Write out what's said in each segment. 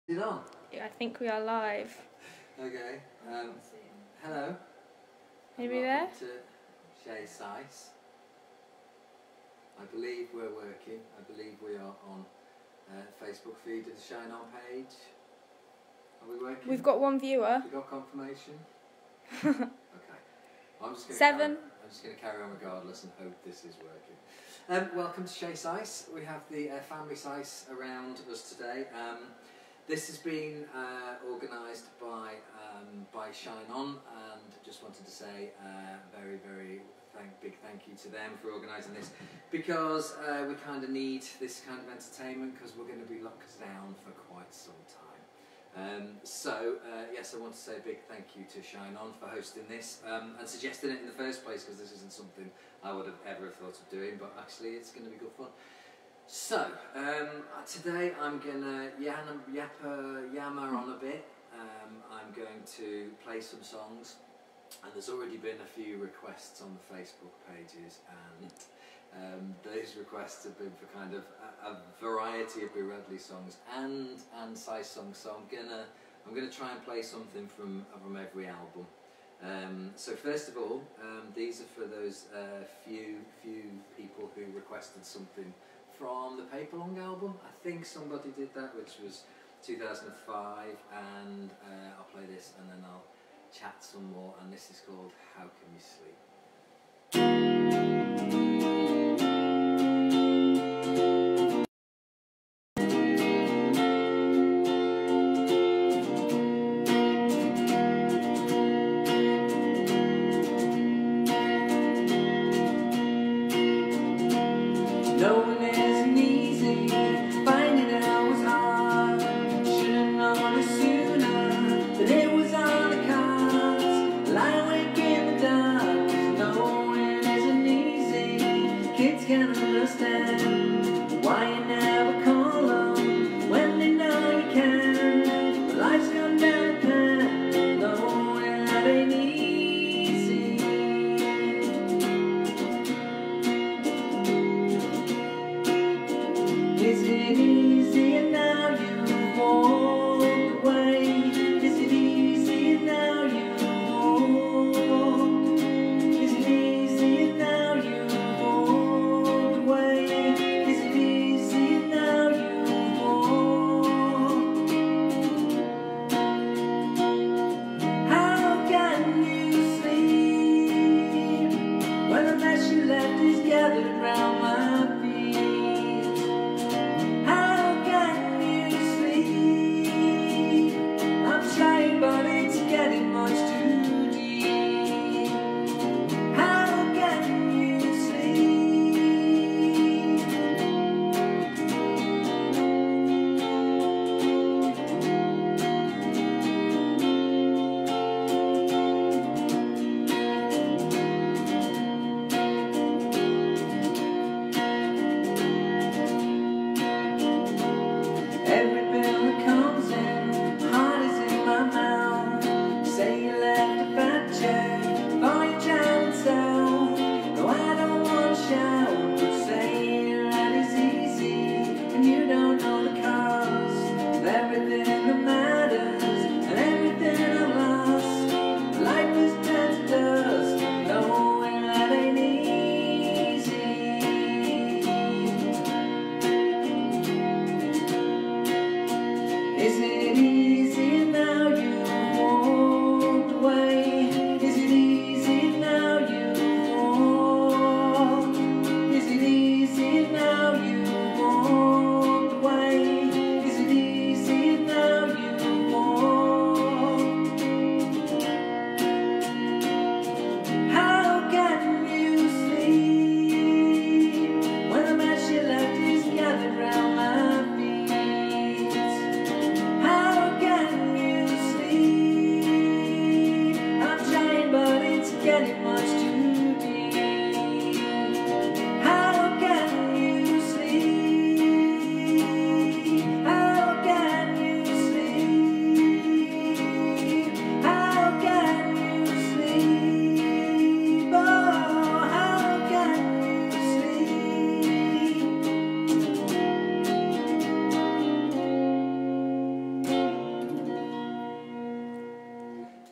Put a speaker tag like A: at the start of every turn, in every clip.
A: Is it on?
B: Yeah, I think we are live.
A: Okay. Hello.
B: Maybe there?
A: Welcome to Sice. I believe we're working. I believe we are on Facebook feed of the Shine On page. Are we working?
B: We've got one viewer.
A: We got confirmation? Okay. I'm just going to carry on regardless and hope this is working. Welcome to Sice. We have the family Sice around us today. This has been organised by Shine On, and just wanted to say very big thank you to them for organising this, because we kind of need this kind of entertainment because we're going to be locked down for quite some time. Yes, I want to say a big thank you to Shine On for hosting this and suggesting it in the first place, because this isn't something I would have ever thought of doing, but actually it's going to be good fun. So, today I'm going to yammer on a bit. I'm going to play some songs, and there's already been a few requests on the Facebook pages, and those requests have been for kind of a variety of Radleys songs and Sice songs. So I'm gonna try and play something from every album. So first of all, these are for those few people who requested something from the Paper Long album. I think somebody did that, which was 2005, and I'll play this and then I'll chat some more, and this is called How Can You Sleep? Knowing isn't easy, finding out was hard. Should've known it sooner, that it was on the cards. Lie awake in the dark, knowing isn't easy.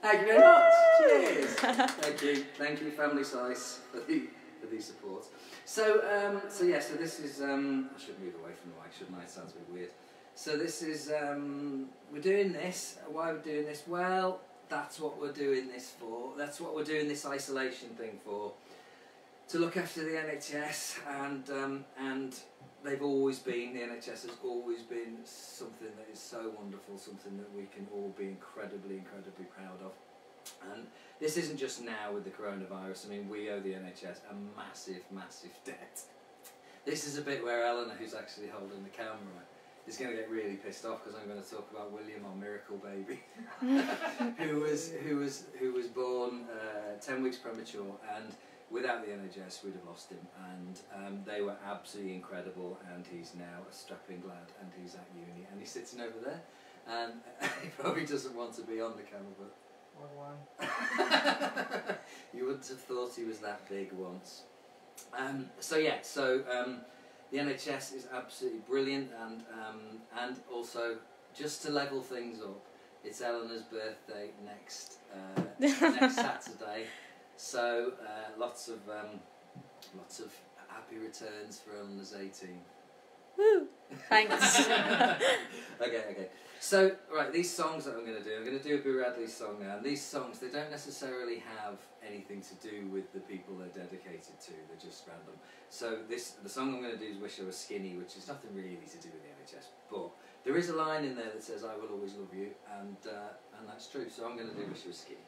A: Thank you very much. Cheers. Thank you, Family Sice, for the support. So this is. I should move away from the mic, shouldn't I? It sounds a bit weird. So this is. We're doing this. Why are we doing this? Well, that's what we're doing this for. That's what we're doing this isolation thing for. To look after the NHS, and they've always been. The NHS has always been something that is so wonderful, something that we can all be incredibly proud of. And this isn't just now with the coronavirus. I mean, we owe the NHS a massive debt. This is a bit where Eleanor, who's actually holding the camera, is going to get really pissed off because I'm going to talk about William, our miracle baby, who was born 10 weeks premature, and without the NHS we'd have lost him. And they were absolutely incredible, and he's now a strapping lad, and he's at uni, and he's sitting over there, and he probably doesn't want to be on the camera, but you wouldn't have thought he was that big once. The NHS is absolutely brilliant, and also, just to level things up, it's Eleanor's birthday next Saturday, so lots of happy returns for Eleanor's 18.
B: Woo! Thanks.
A: Okay. So, right, these songs that I'm going to do a Boo Radleys song now, and these songs, they don't necessarily have anything to do with the people they're dedicated to, they're just random. So the song I'm going to do is Wish I Was Skinny, which is nothing really to do with the NHS, but there is a line in there that says, I will always love you, and that's true, so I'm going to do Wish I Was Skinny.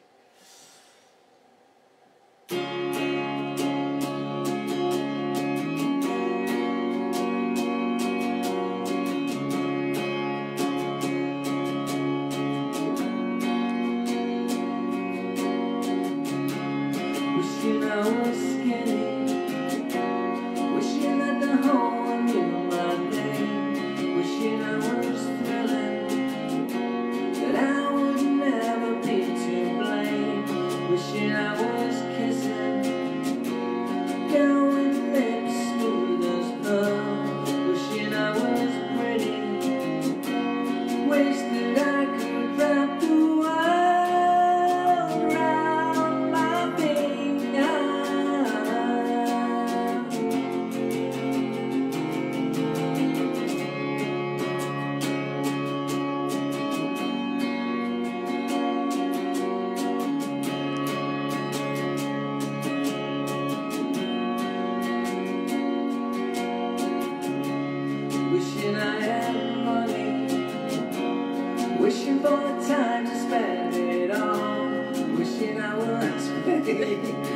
A: Wishing for the time to spend it all. Wishing I was free.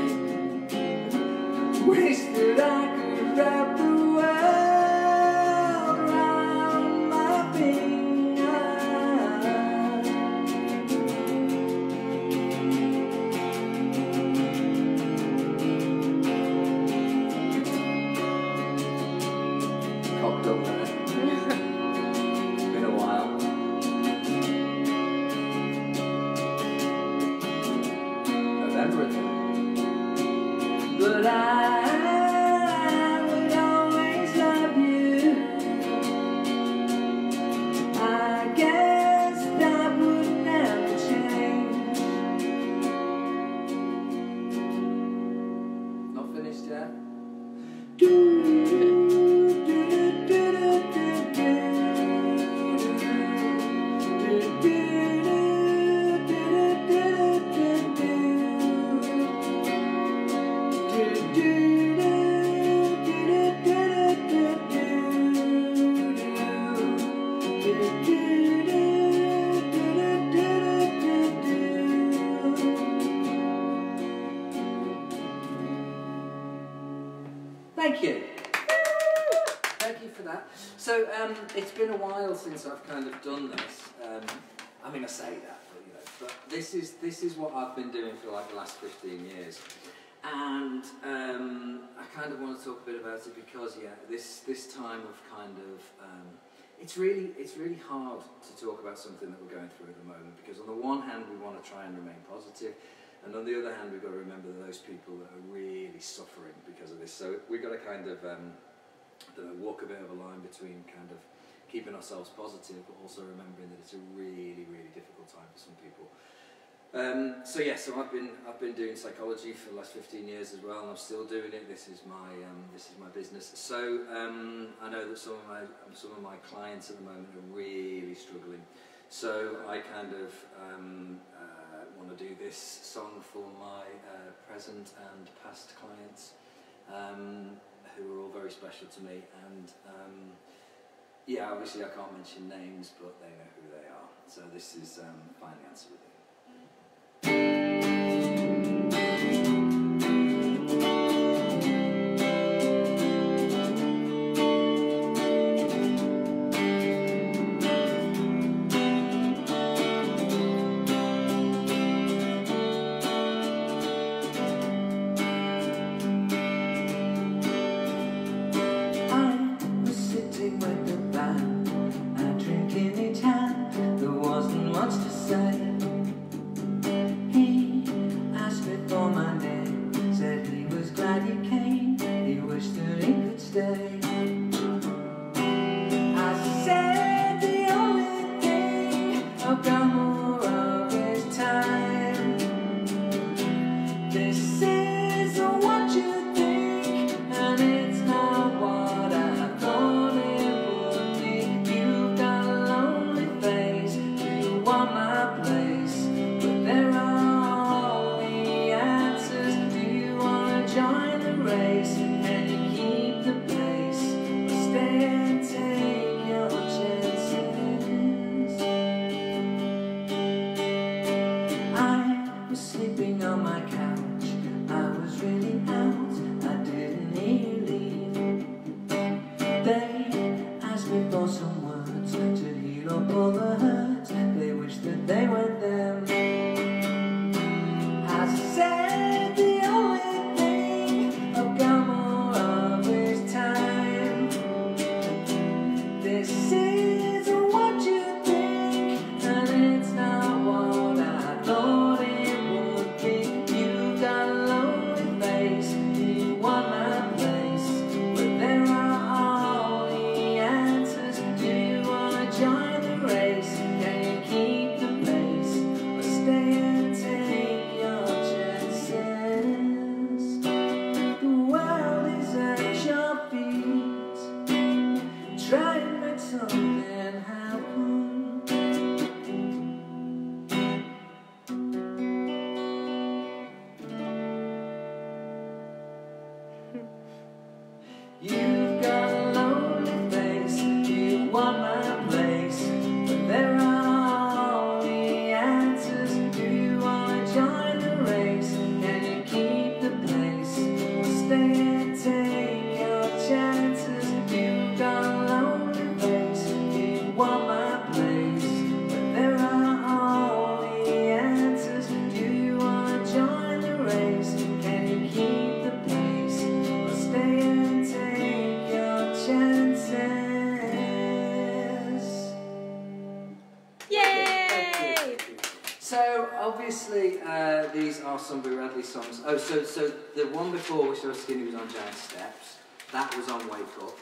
A: Wish that I could wrap the world around my finger. Cocked up there. It's been a while. But I will always love you. I guess that would never change. Not finished yet? Thank you. Thank you for that. So it's been a while since I've kind of done this. I mean, I say that, but this is what I've been doing for like the last 15 years, and I kind of want to talk a bit about it because this time of kind of it's really hard to talk about something that we're going through at the moment, because on the one hand we want to try and remain positive. And on the other hand, we've got to remember those people that are really suffering because of this. So we've got to kind of walk a bit of a line between kind of keeping ourselves positive, but also remembering that it's a really difficult time for some people. So yeah, so I've been doing psychology for the last 15 years as well, and I'm still doing it. This is my business. So I know that some of my clients at the moment are really struggling. So I kind of want to do this song for my present and past clients, who are all very special to me. And yeah, obviously I can't mention names, but they know who they are. So this is Find the Answer Within. Obviously, these are some Radleys songs. Oh, so the one before, which I was skinny, was on Giant Steps. That was on Wake Up.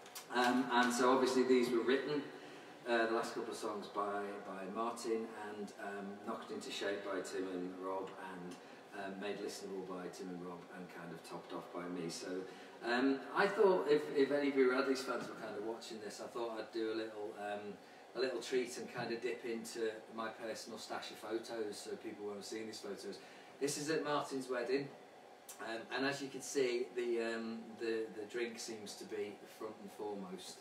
A: And so obviously these were written, the last couple of songs by Martin, and knocked into shape by Tim and Rob, and made listenable by Tim and Rob, and kind of topped off by me. So I thought if any of you Radleys fans were kind of watching this, I thought I'd do a little treat and kind of dip into my personal stash of photos so people won't have seen these photos. This is at Martin's wedding, and as you can see, the drink seems to be front and foremost.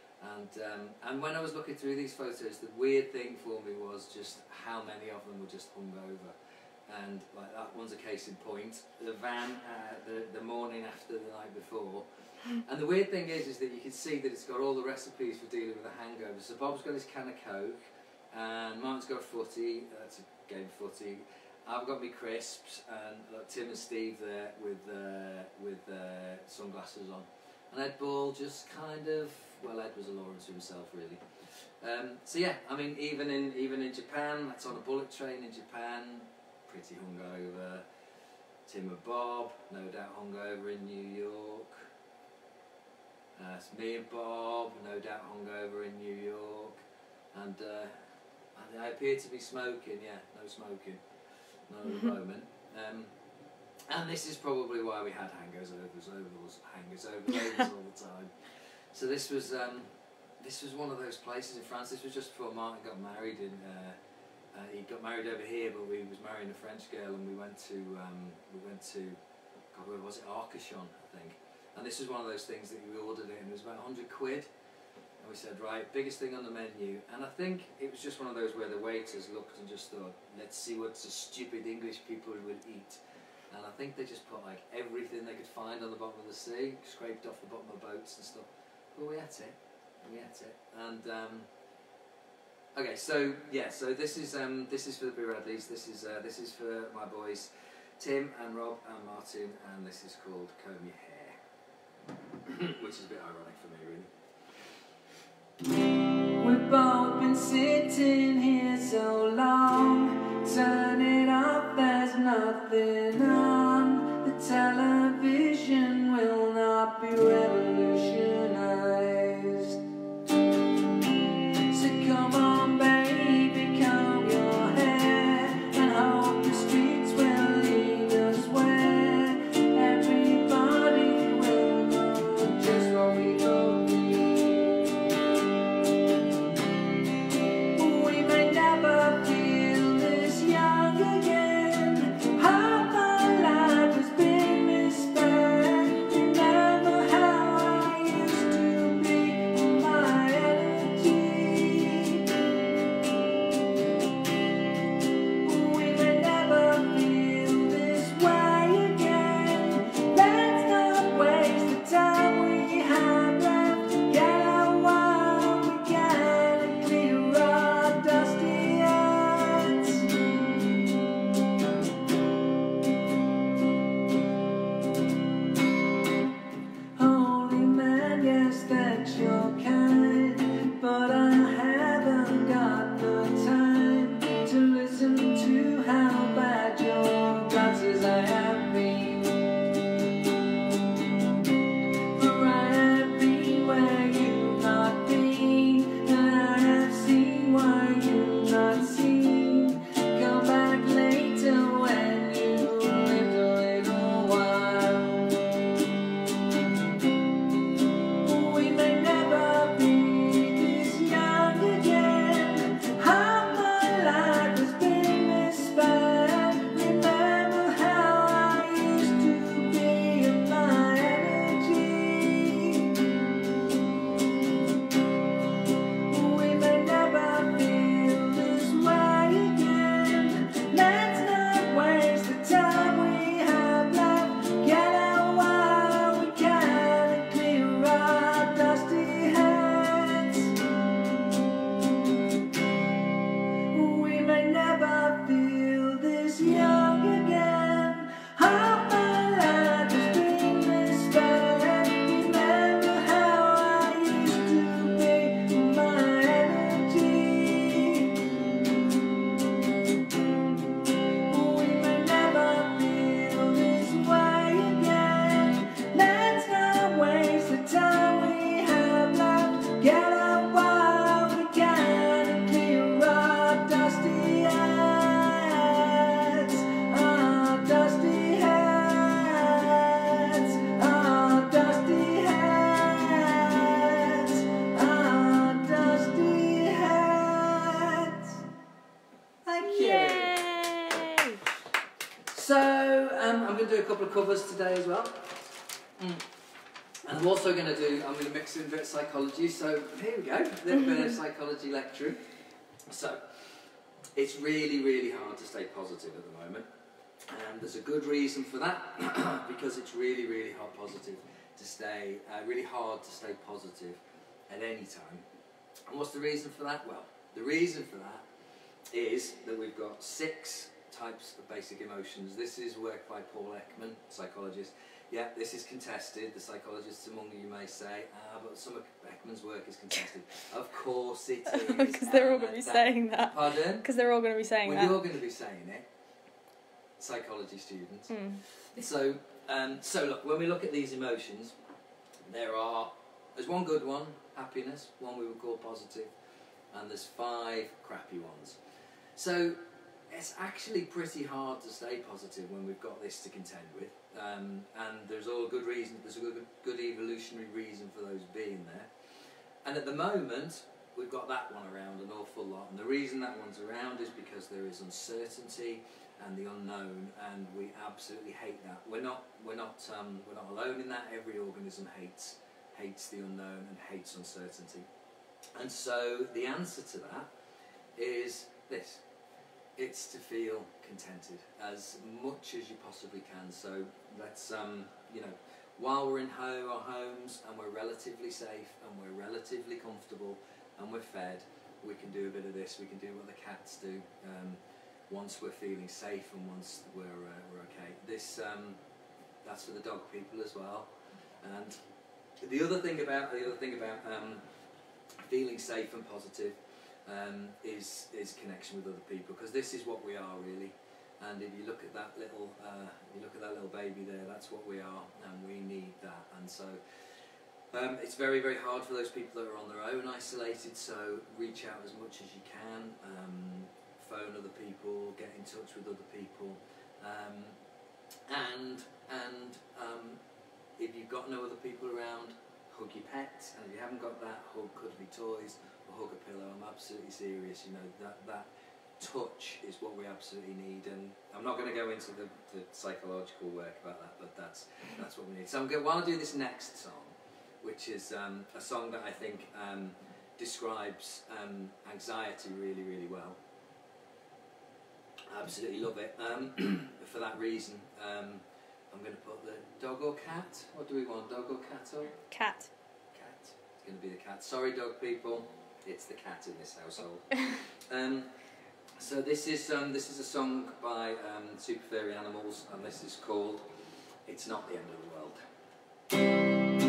A: And when I was looking through these photos, the weird thing for me was just how many of them were just hungover. And like that one's a case in point. The van, the morning after the night before. And the weird thing is that you can see that it's got all the recipes for dealing with a hangover. So Bob's got his can of Coke, and Martin's got a footy, that's a game of footy. I've got my crisps, and Tim and Steve there with sunglasses on. And Ed Ball just kind of, well, Ed was a law unto himself, really. So yeah, I mean, even in Japan, that's on a bullet train in Japan, pretty hungover. Tim and Bob, no doubt hungover in New York. It's me and Bob, no doubt hungover in New York. And I appear to be smoking, yeah, no smoking. at the moment. And this is probably why we had hangers all the time. So this was one of those places in France. This was just before Martin got married, and he got married over here, but we was marrying a French girl, and we went to God, where was it? Arcachon, I think. And this was one of those things that we ordered it, and it was about 100 quid. And we said, right, biggest thing on the menu. And I think it was just one of those where the waiters looked and just thought, let's see what the stupid English people will eat. And I think they just put like everything they could find on the bottom of the sea, scraped off the bottom of boats and stuff. But we ate it. And okay, so yeah, so this is for the Radleys. This is for my boys, Tim and Rob and Martin, and this is called Comb Your Hair, which is a bit ironic for me, really. We've both been sitting here so long, turn it off, there's nothing on. The television will not be revolutionized. So come on baby, comb your hair, and hope the streets will lead us where everybody will know just what we both need. We may never feel this young again. Half my life has been misspent. Remember how I used to be, my energy. We may never feel this way again. Let's not waste the time we have left. Get out while we can and clear our dusty hearts. Holy man, yes, that's your kind, but I haven't got the time to listen to how bad your guts as I have been. For I have been where you've not been, and I have seen why you've not seen. Come back later when you lived a little while. We may never be this young again. Half my life has been misspent. Remember how I used to be in my energy. We may never feel this way again. Let's not waste the time we have left. Get out while we can and clear our dusty heads. We may never feel this young again. Half my life has been misspent. Remember how I used to be, my energy. We may never feel this way again. Let's not waste the time we have left. Get out while we can and clear our dusty heads. Our dusty heads. Our dusty heads. Our dusty heads. Thank you.
B: Yay!
A: So, I'm going to do a couple of covers today as well. And I'm also going to mix in a bit of psychology. So, here we go, a little bit of psychology lecturing. So, it's really, really hard to stay positive at the moment. And there's a good reason for that, because it's really, really hard to stay positive at any time. And what's the reason for that? Well, the reason for that is that we've got 6 types of basic emotions. This is work by Paul Ekman, psychologist. Yeah, this is contested. The psychologists among you may say, but some of Ekman's work is contested. Of course it is.
B: Because they're all going to be saying that.
A: Pardon?
B: Because they're all going to be saying
A: Well,
B: that.
A: you're going to be saying it, psychology students. So look, when we look at these emotions, there's one good one, happiness, one we would call positive, and there's 5 crappy ones. So it's actually pretty hard to stay positive when we've got this to contend with, and there's all good reason. There's a good evolutionary reason for those being there. And at the moment, we've got that one around an awful lot, and the reason that one's around is because there is uncertainty and the unknown, and we absolutely hate that. We're not alone in that. Every organism hates the unknown and hates uncertainty. And so the answer to that is this: it's to feel contented as much as you possibly can. So let's you know, while we're in our homes and we're relatively safe and we're relatively comfortable and we're fed, we can do a bit of this. We can do what the cats do. Once we're feeling safe and once we're okay. This that's for the dog people as well. And the other thing about feeling safe and positive is connection with other people, because this is what we are really. And if you look at that little baby there, that's what we are, and we need that. And so it's very, very hard for those people that are on their own, isolated. So reach out as much as you can. Phone other people, get in touch with other people, and if you've got no other people around, hug your pet, and if you haven't got that, hug cuddly toys or hug a pillow. I'm absolutely serious. You know, that touch is what we absolutely need, and I'm not going to go into the psychological work about that, but that's what we need. So while I do this next song, which is a song that I think describes anxiety really, really well. I absolutely love it. For that reason, I'm going to put the dog or cat. What do we want, dog or cat? Or?
B: Cat.
A: Cat. It's going to be the cat. Sorry, dog people. It's the cat in this household. So this is a song by Super Furry Animals, and this is called "It's Not the End of the World."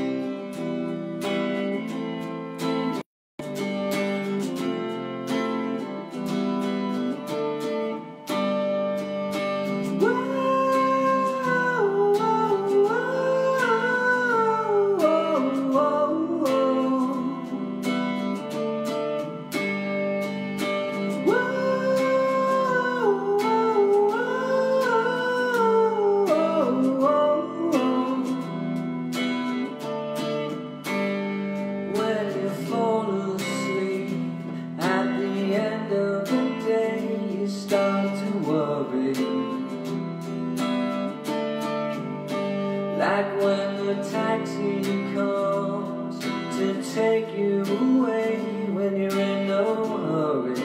A: Like when the taxi comes to take you away when you're in no hurry.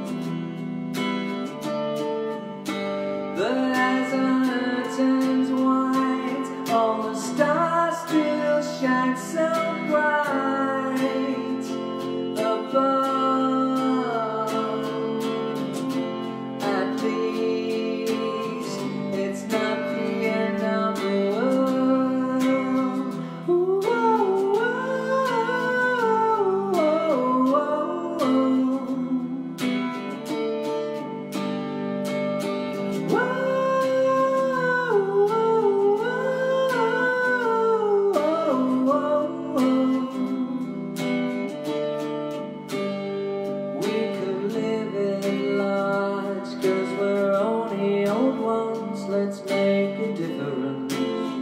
A: But as our turns white, all the stars still shine so bright above. At least it's not the end of the world. Let's make a difference.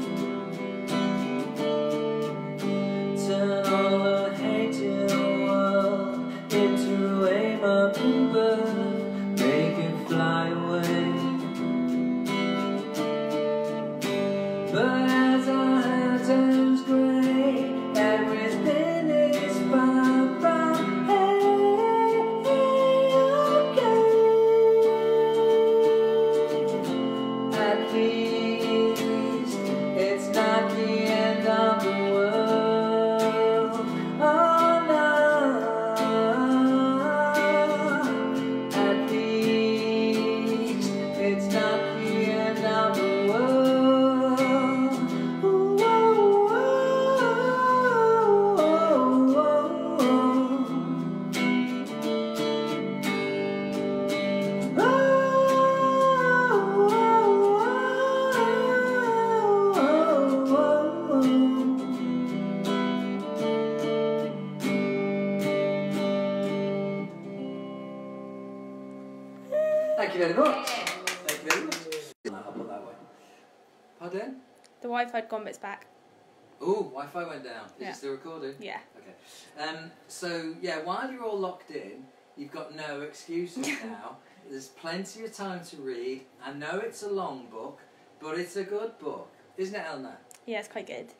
A: Turn all the hate in the world into a mockingbird. Make it fly away. But as our hair turns grey, everything is fine, fine. Hey, okay. At least it's not the end of the world. Oh no. At least it's not the end of the world. Thank you very much. Thank you very much. I'll put that way. Pardon?
B: The Wi-Fi had gone bits back.
A: Oh, Wi-Fi went down. Is
B: Yeah.
A: it still recording?
B: Yeah.
A: Okay. So, yeah, while you're all locked in, you've got no excuses now. There's plenty of time to read. I know it's a long book, but it's a good book. Isn't it, Elna?
B: Yeah, it's quite good.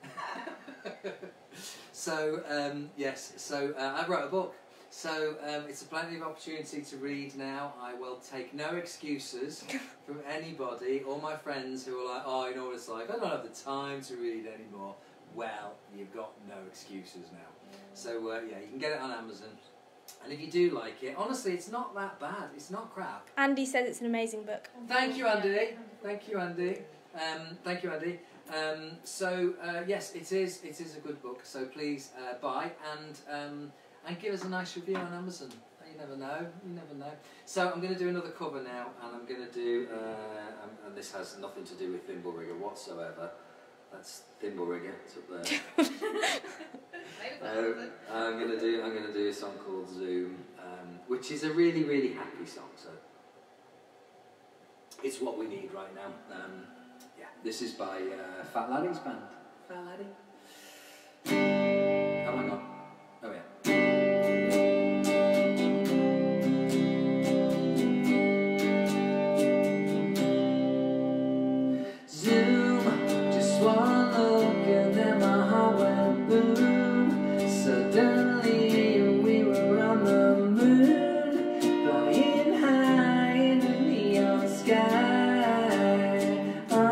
A: So, yes, so I wrote a book. So, it's a plenty of opportunity to read now. I will take no excuses from anybody or my friends who are like, oh, you know what it's like, I don't have the time to read anymore. Well, you've got no excuses now. So, yeah, you can get it on Amazon. And if you do like it, honestly, it's not that bad. It's not crap.
B: Andy says it's an amazing book.
A: Thank you, Andy. Thank you, Andy. Thank you, Andy. So, yes, it is a good book. So please buy and give us a nice review on Amazon. You never know. You never know. So I'm going to do another cover now, and I'm going to do, and this has nothing to do with Thimble Rigger whatsoever. That's Thimble Rigger. It's up there. I'm going to do a song called Zoom, which is a really, really happy song. So it's what we need right now. Yeah, this is by Fat Laddie's band. Fat Laddie. Oh my God. Oh yeah. Zoom, just one look and then my heart went boom. Suddenly we were on the moon, flying high in the neon sky.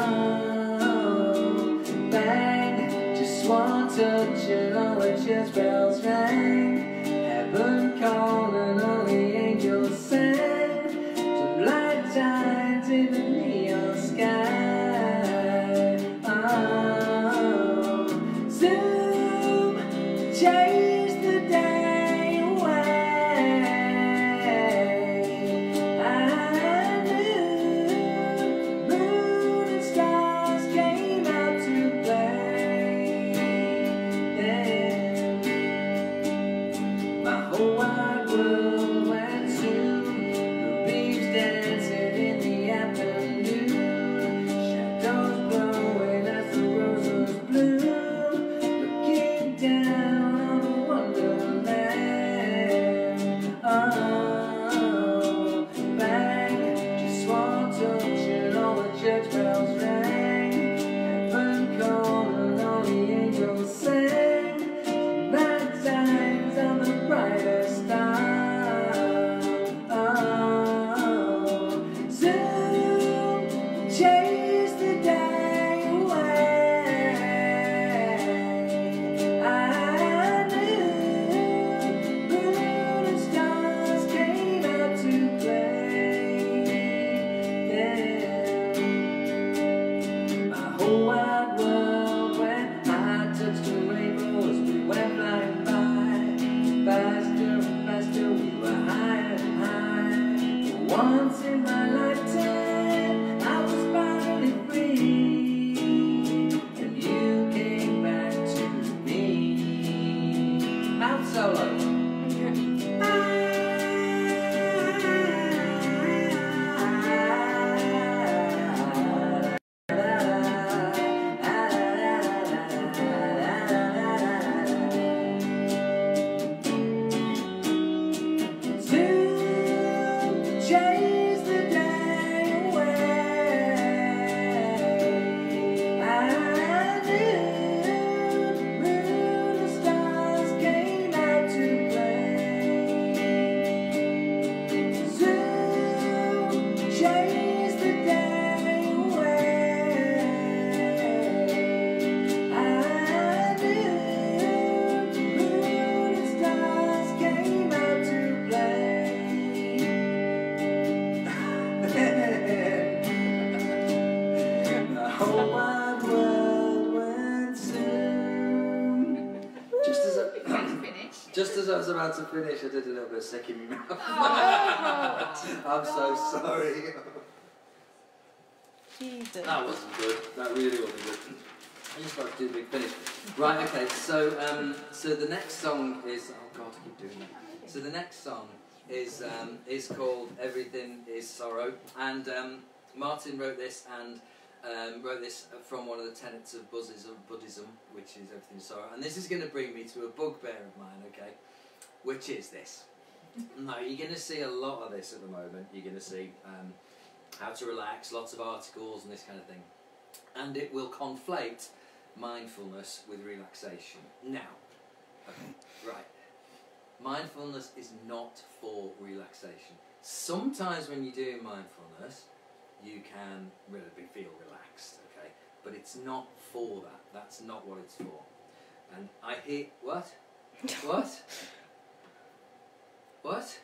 A: Oh, bang, just one touch and all the church bells rang. Heaven called and all the angels sang. Some light shines in the neon sky. Zoom, chase the day away. I knew moon and stars came out to play. Yeah. My whole wide world went zoom. The beams dancing in the afternoon. Shadows blowing as the roses bloom. Looking down on the wonderland. Oh, bang, just one touch and all the church bells rang. Heaven called and all the angels sang. Night times on the brightest star. Oh, zoom, chase the day away. I knew moon and stars came out to play. Yeah. My whole wide world went high, touched the rainbow as we went flying by. Faster and faster, we were higher and higher. For once in my lifetime, I was finally free. And you came back to me. Mouth solo. Zoom, chase the day away. I knew moon and stars came out to play. Zoom, chase the day away. I knew moon and stars came out to play. The whole wide world went zoom. Just as I was about to finish, I did a little bit of sick in my mouth. I'm so sorry.
B: Jesus.
A: That wasn't good. That really wasn't good. I just got to do a big finish. Right, okay, so so the next song is... Oh God, I keep doing that. So the next song is called Everything Is Sorrow, and Martin wrote this from one of the tenets of Buddhism, which is Everything Is Sorrow. And this is going to bring me to a bugbear of mine, okay, which is this. Now, you're going to see a lot of this at the moment. You're going to see how to relax, lots of articles and this kind of thing. And it will conflate mindfulness with relaxation. Now, okay, right. Mindfulness is not for relaxation. Sometimes when you're doing mindfulness, you can really feel relaxed, okay? But it's not for that. That's not what it's for. And I hear... What? What? What?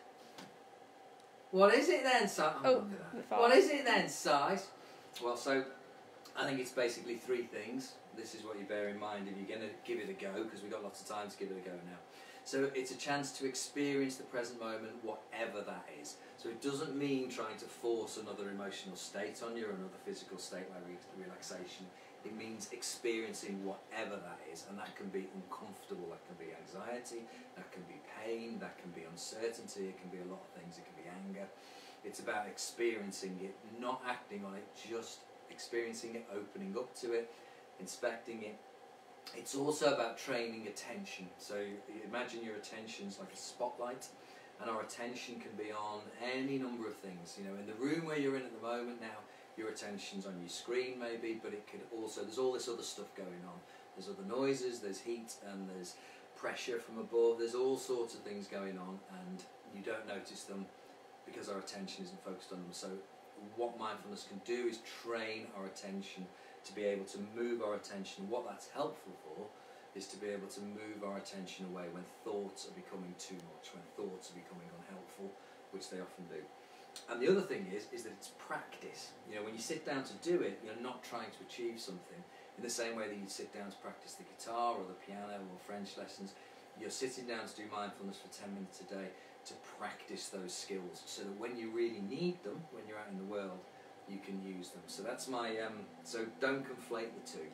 A: What is it then, Sice? Oh, look at that. What is it then, Sice? Well, so I think it's basically three things. This is what you bear in mind if you're going to give it a go, because we've got lots of time to give it a go now. So it's a chance to experience the present moment, whatever that is. So it doesn't mean trying to force another emotional state on you or another physical state like relaxation. It means experiencing whatever that is, and that can be uncomfortable, that can be anxiety, that can be pain, that can be uncertainty, it can be a lot of things, it can be anger. It's about experiencing it, not acting on it, just experiencing it, opening up to it, inspecting it. It's also about training attention. So imagine your attention's like a spotlight, and our attention can be on any number of things. You know, in the room where you're in at the moment now, your attention's on your screen maybe, but it could also, there's all this other stuff going on. There's other noises, there's heat, and there's pressure from above. There's all sorts of things going on, and you don't notice them because our attention isn't focused on them. So what mindfulness can do is train our attention to be able to move our attention. What that's helpful for is to be able to move our attention away when thoughts are becoming too much, when thoughts are becoming unhelpful, which they often do. And the other thing is that it's practice. You know, when you sit down to do it, you're not trying to achieve something in the same way that you sit down to practice the guitar or the piano or French lessons. You're sitting down to do mindfulness for 10 minutes a day to practice those skills, so that when you really need them, when you're out in the world, you can use them. So that's my, so don't conflate the two.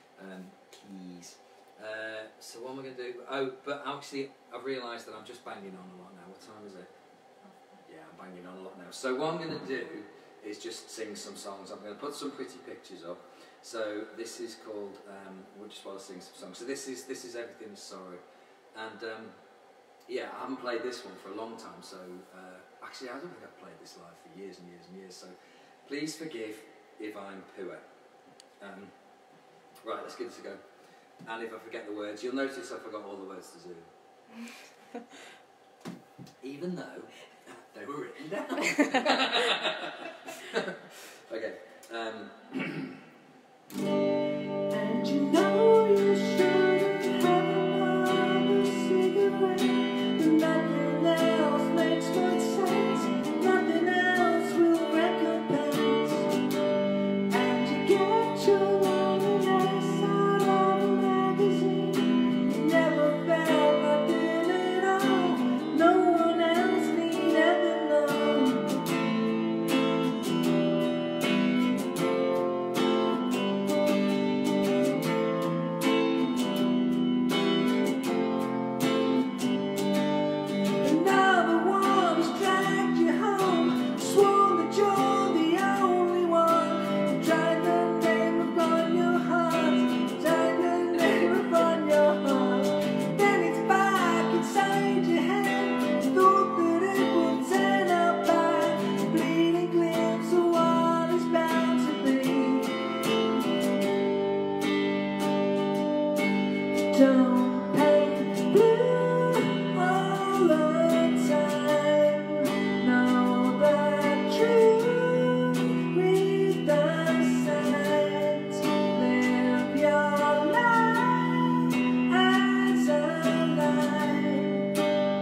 A: Keys. So what am I going to do? Oh, but actually I've realised that I'm just banging on a lot now. What time is it? Yeah, I'm banging on a lot now. So what I'm going to do is just sing some songs. I'm going to put some pretty pictures up. So this is called, we'll just want to sing some songs. So this is Everything Is Sorrow. And yeah, I haven't played this one for a long time. So actually I don't think I've played this live for years and years and years. So please forgive if I'm poor. Right, let's give this a go. And if I forget the words, you'll notice I forgot all the words to Zoom. Even though they were written down. Okay. And you know you shouldn't have another cigarette. Nothing else makes much sense. Nothing else will recompense. And you get your loneliness out of a magazine. Never felt nothing at all. No one else need ever know. Don't paint blue all the time. Know the truth, read the signs. Live your life as a lie.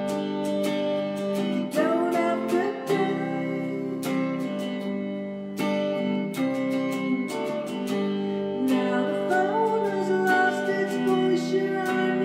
A: You don't have to die. Now the phone has lost its voice. You're on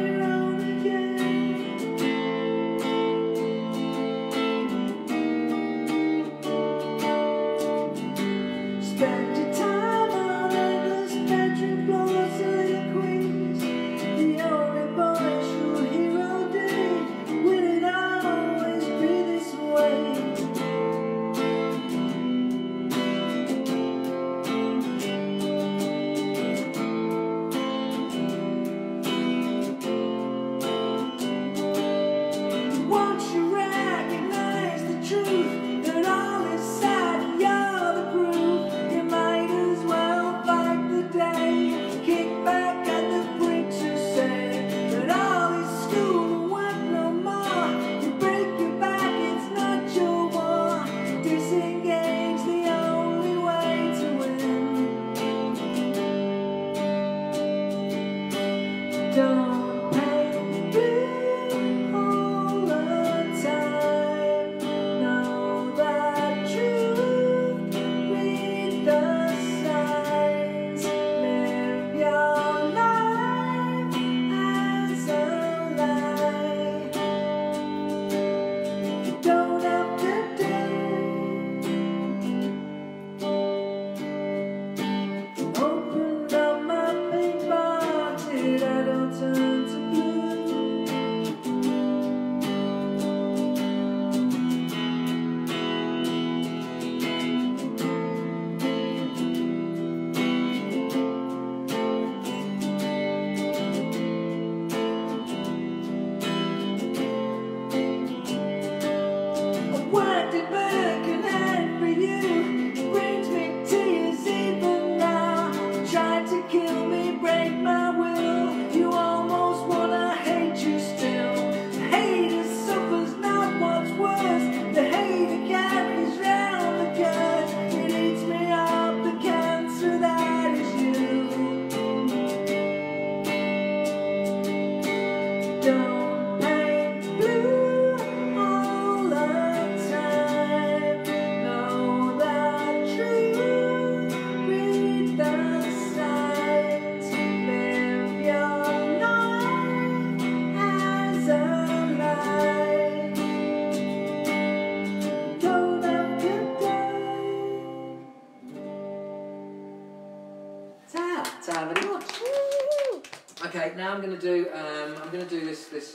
A: very much.
B: Woo!
A: Okay, now I'm going to do this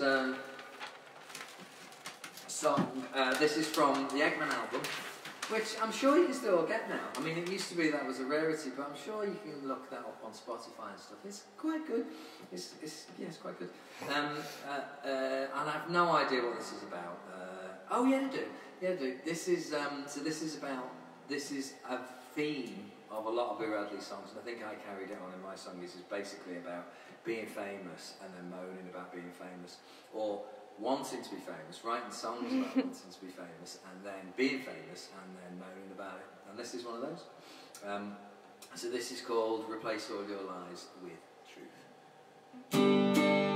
A: song. This is from the Eggman album, which I'm sure you can still get now. I mean, it used to be that was a rarity, but I'm sure you can look that up on Spotify and stuff. It's quite good. It's quite good. And I have no idea what this is about. Oh yeah, I do. Yeah, I do. This is this is a theme of a lot of Radleys songs, and I think I carried it on in my song. This is basically about being famous and then moaning about being famous, or wanting to be famous, writing songs about wanting to be famous, and then being famous and then moaning about it. And this is one of those. So this is called Replace All Your Lies with Truth.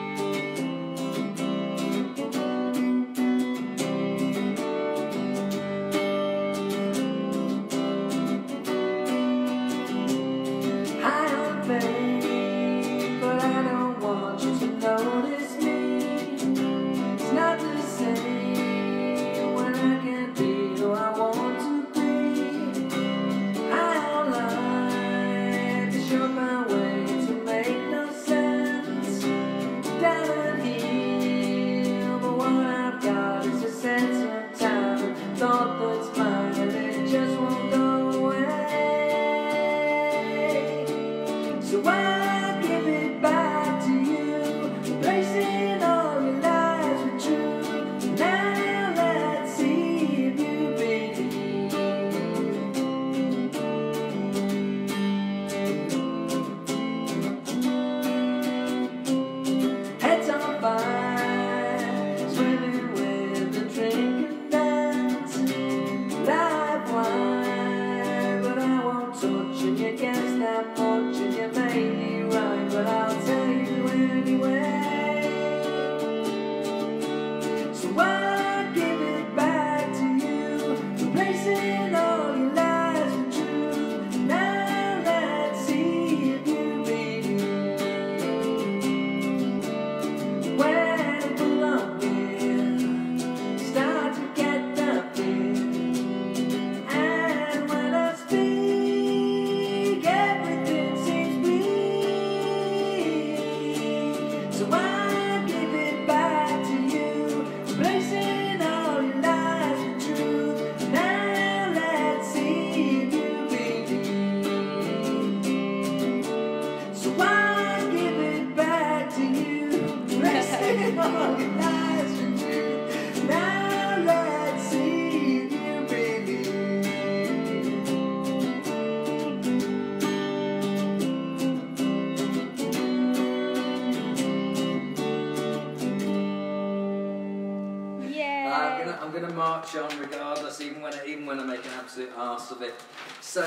A: On regardless, even when I make an absolute arse of it. So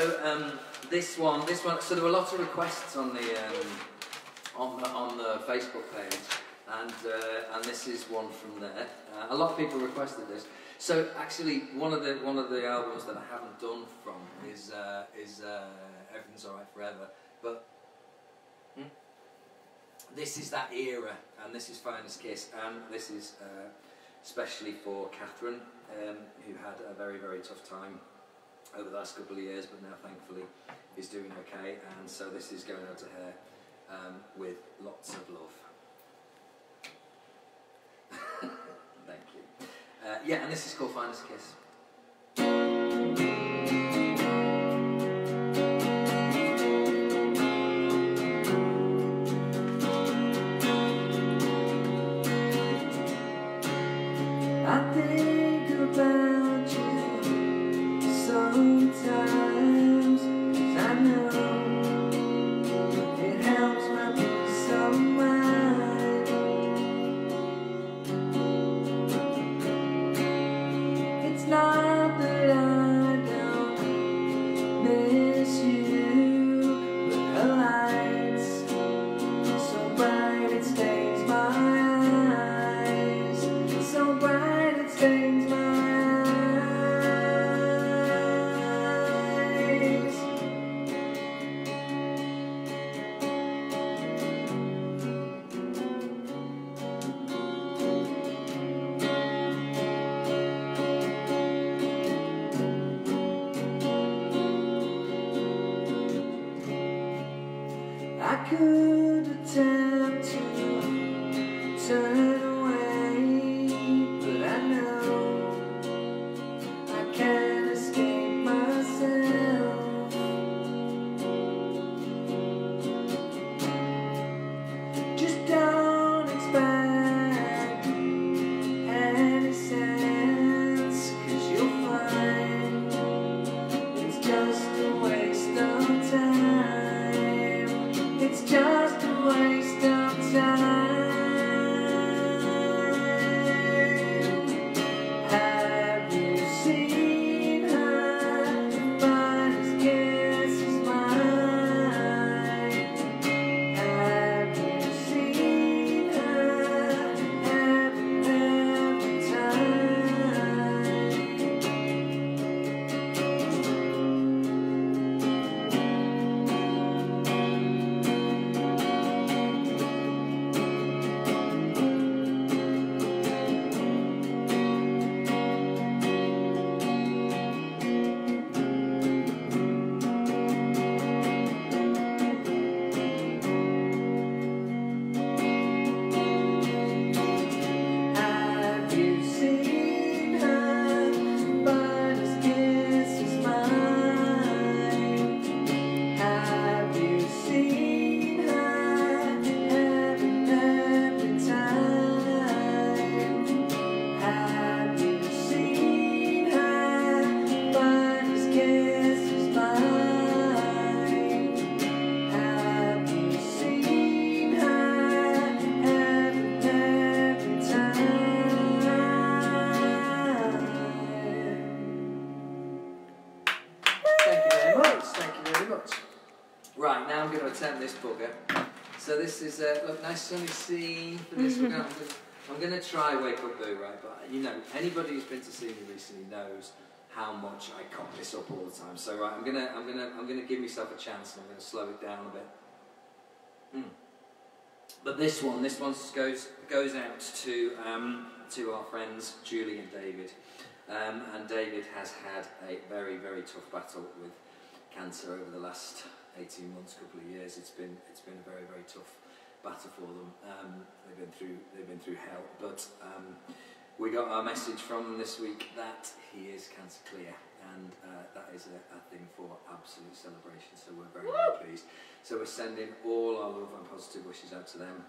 A: this one. So there were lots of requests on the Facebook page, and this is one from there. A lot of people requested this. So actually, one of the albums that I haven't done from is Everything's Alright Forever, but this is that era, and this is Finest Kiss, and this is especially for Catherine, who had a very, very tough time over the last couple of years, but now thankfully is doing okay, and so this is going out to her with lots of love. Thank you. Yeah, and this is called Finest Kiss.
C: I think about you sometimes, 'cause I know it helps my peace of mind. It's not that I don't miss you, but her lights so bright it stains my eyes, so bright it stains my eyes. could attempt to turn away, but I know I can't escape myself. Just don't expect any sense, 'cause you'll find it's just a waste of time. It's just a waste of time. Have you seen her? The finest kiss is mine. Have you seen her? Every time. Have you seen her? Finest kiss is mine. Have you seen her? Every time. Have you seen her? Finest kiss is mine. Have you seen her? Every time. Thank you very much. Thank you very much. Right, now I'm going to attempt this bugger. So this is look, nice sunny scene for this. I'm going to try Wake Up Boo, right? But you know, anybody who's been to see me recently knows how much I cock this up all the time. So right, I'm gonna give myself a chance, and I'm going to slow it down a bit. But this one goes out to our friends Julie and David, and David has had a very, very tough battle with cancer over the last 18 months, couple of years. It's been a very, very tough battle for them. They've been through hell, but we got our message from them this week that he is cancer clear, and that is a thing for absolute celebration. So we're very, very pleased. So we're sending all our love and positive wishes out to them.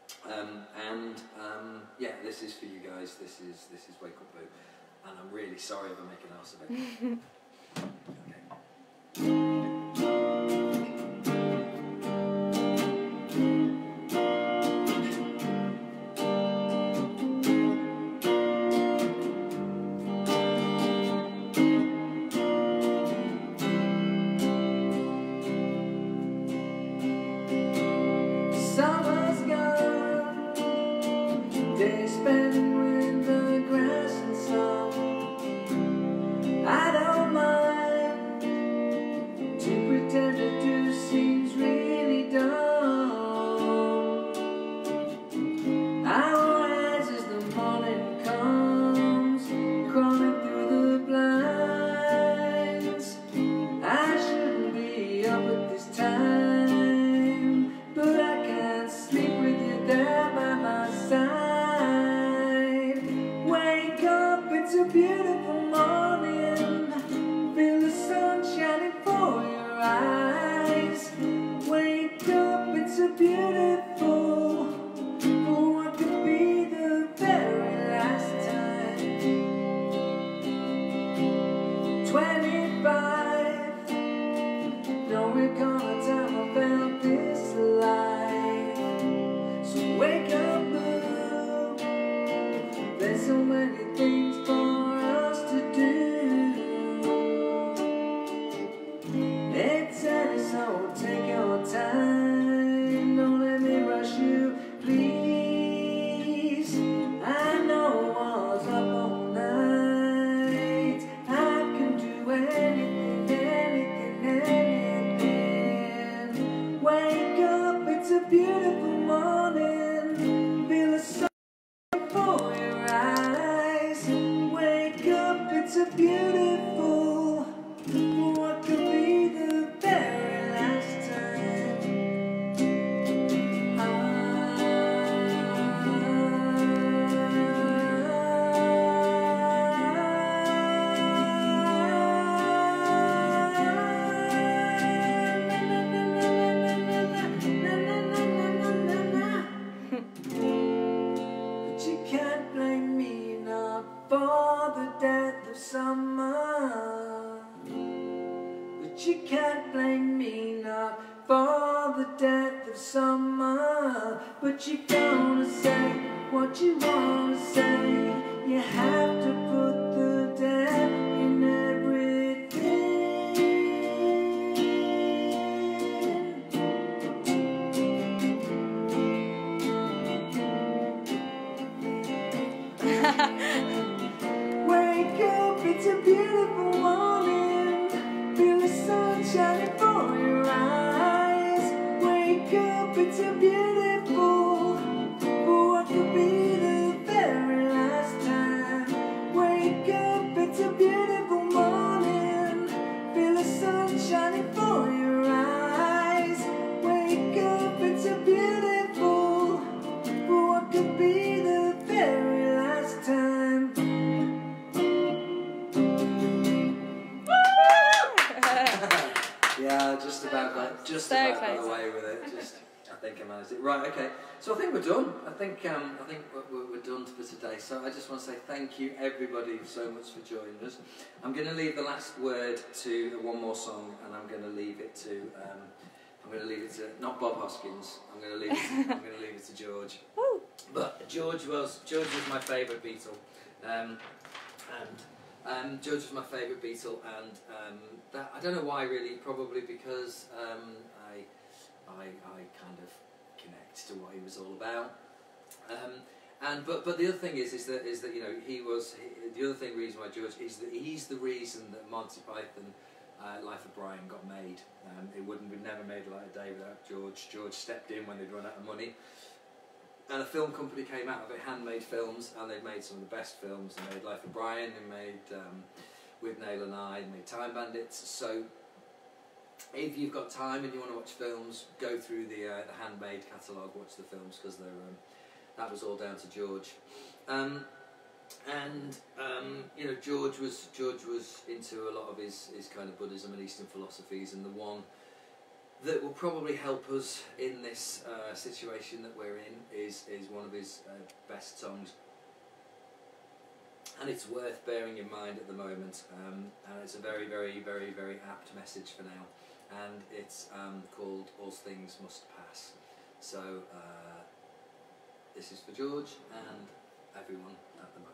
C: Yeah, this is for you guys. This is Wake Up Boo, and I'm really sorry if I make an ass of it. Okay. Summer's gone, days spent with the grass and sun. I don't
A: She can't blame me not for the death of summer, but you're gonna say what you wanna say. You have to put the death in everything. Wake up, it's a beautiful morning. Feel the sun shining for your eyes. Wake up, it's a beautiful, for what could be the very last time. Wake up, it's a beautiful morning. Feel the sun shining for your eyes. Wake up, it's a beautiful, for what could be the very last time. Yeah, just about got away with it. I think I managed it. Right, okay. So I think we're done. I think we're done for today. So I just want to say thank you everybody so much for joining us. I'm going to leave the last word to one more song, and I'm going to leave it to not Bob Hoskins. I'm going to leave it to George. But George was my favourite Beatle. George was my favourite Beatle, and that, I don't know why really. Probably because I kind of connect to what he was all about. But the other thing is that you know the other reason why George is that he's the reason that Monty Python Life of Brian got made. We'd never made Light of Day without George. George stepped in when they'd run out of money. And a film company came out of it, Handmade Films, and they've made some of the best films. They made Life of Brian, they made With Nail and I, they made Time Bandits. So if you've got time and you want to watch films, go through the Handmade catalogue, watch the films, because that was all down to George. You know, George was into a lot of his kind of Buddhism and Eastern philosophies, and the one that will probably help us in this situation that we're in is one of his best songs, and it's worth bearing in mind at the moment, and it's a very, very, very, very apt message for now, and it's called All Things Must Pass. So this is for George and everyone at the moment.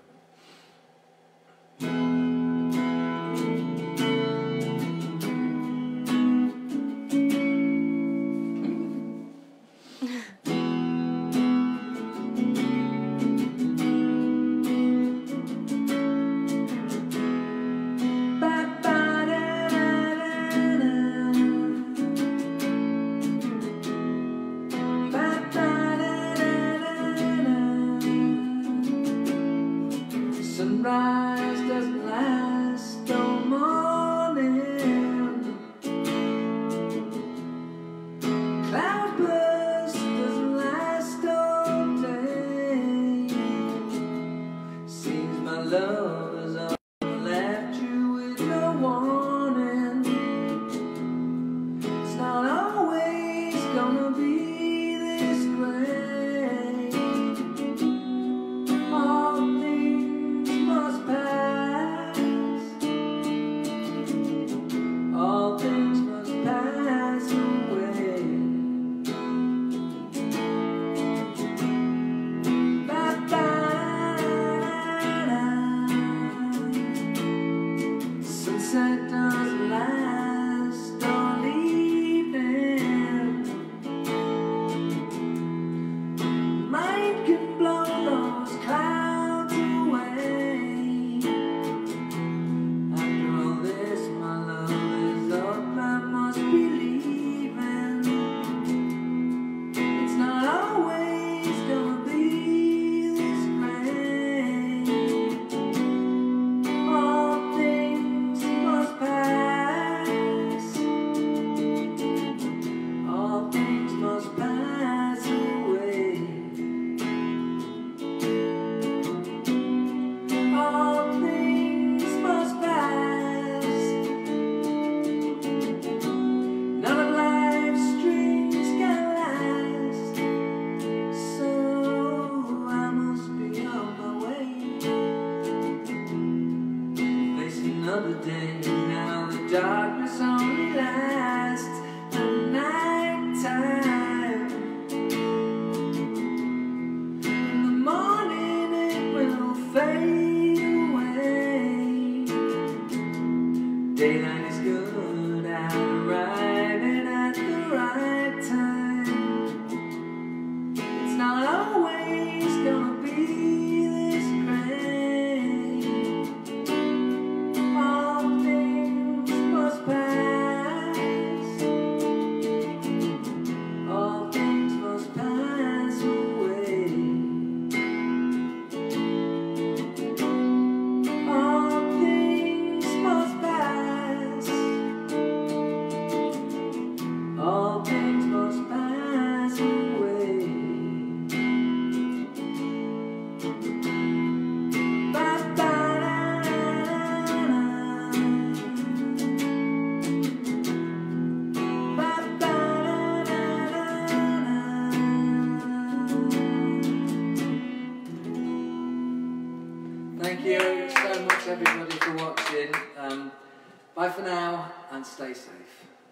A: everybody for watching. Bye for now and stay safe.